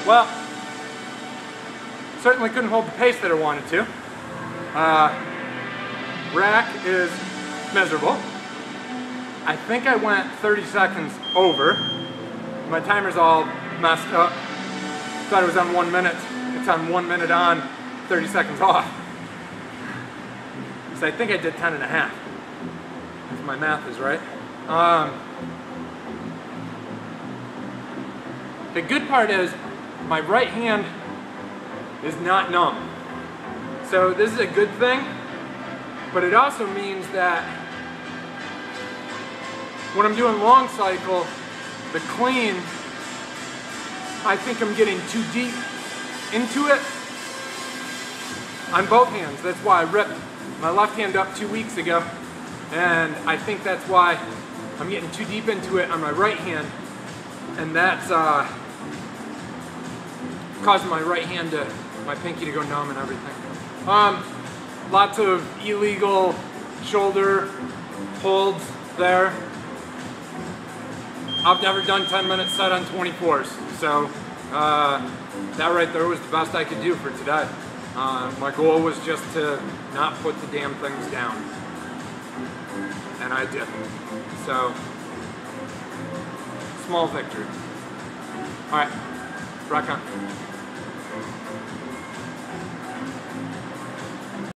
Well, certainly couldn't hold the pace that I wanted to. Rack is miserable. I think I went 30 seconds over. My timer's all messed up. Thought it was on 1 minute. It's on 1 minute on, 30 seconds off. So I think I did 10 and a half. If my math is right. The good part is my right hand is not numb. So this is a good thing, but it also means that when I'm doing long cycle, the clean, I think I'm getting too deep into it on both hands. That's why I ripped my left hand up 2 weeks ago, and I think that's why I'm getting too deep into it on my right hand, and that's causing my right hand to, my pinky to go numb and everything. Lots of illegal shoulder holds there. I've never done 10-minute set on 24s, so that right there was the best I could do for today. My goal was just to not put the damn things down, and I did. So, small victory. All right, rock on.